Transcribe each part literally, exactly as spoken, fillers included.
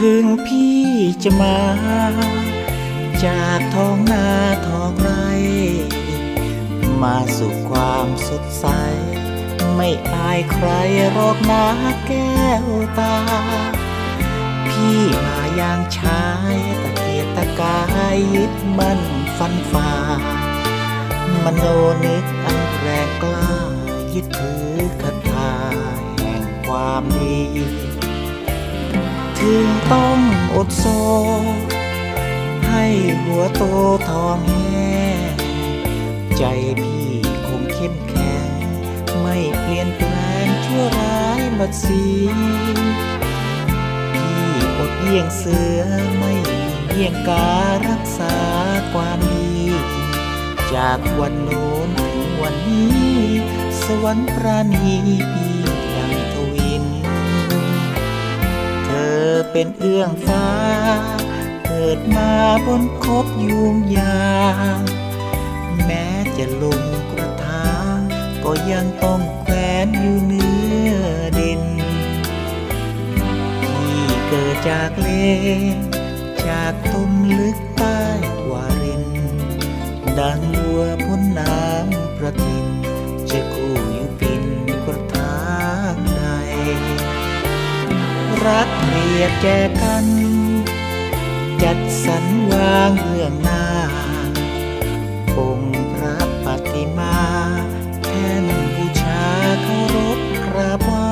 ถึงพี่จะมาจากท้องนาท้องไร่มาสู่ความสดใสไม่อายใครรอกนาแก้วตาพี่มาอย่างชายตะเกียกตะกายยึดมั่นฟันฝ่ามโนนึกอันแรงกล้ายึดถือคาถาแห่งความดีถึงต้องอดโซให้หัวโตทองแห้ใจพี่คงเข้มแข็งไม่เปลี่ยนแปลงชั่วร้ายบัดสีพี่อดเยี่ยงเสือไม่เยี่ยงการรักษาความดีจากวันโน้นถึงวันนี้สวรรค์ปราณีพี่ยังทวินเธอเป็นเอื้องฟ้าเกิดมาบนคบยุงยางแม้จะลงกระถางก็ยังต้องแขวนอยู่เนื้อดินพี่เกิดจากเลจากต้มลึกใต้วารินดังวัวพ้นน้ำประทินจะคู่อยู่ปินกระถางใดรักเรียบแจกันจัดสรรวางเรื่องหน้าองค์พระปฏิมาแทนบูชาเคารพกราบไหว้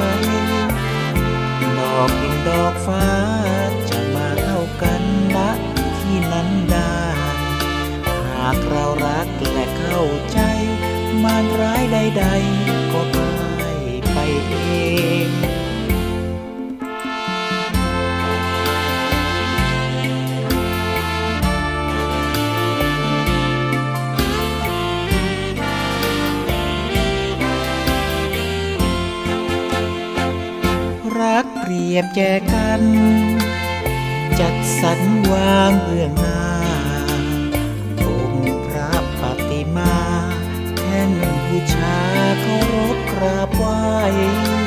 ดอกดินดอกฟ้าจะมาเข้ากันณที่นั้นได้หากเรารักและเข้าใจมารร้ายใดๆก็พ่ายไปเองรักเปรียบแจกันจัดสรรวางเบื้องหน้าองค์พระปฏิมาแท่นบูชาเคารพกราบไหว้